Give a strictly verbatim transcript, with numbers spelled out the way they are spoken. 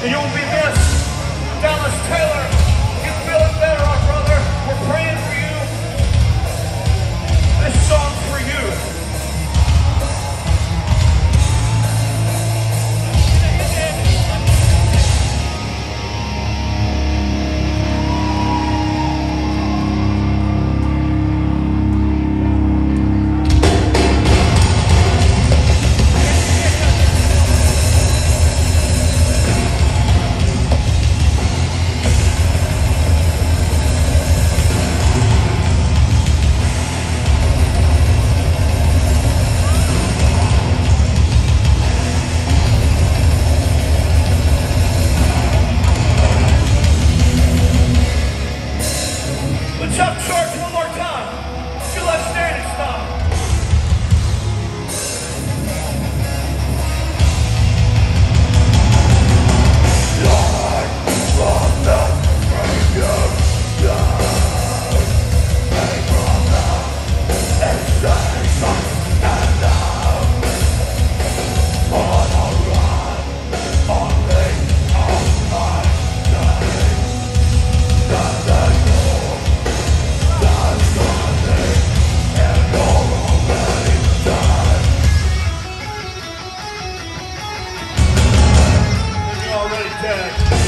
and you will be missed. Dallas Taylor, you feeling better, our brother? We're praying for you. This song's for you. Let's up Scourge one more time. Feel that standing style. Light from the radio, light from the sensation and love. On a run, on me, on my day. That they know. That's nothing, and you're already dead. And you're already dead.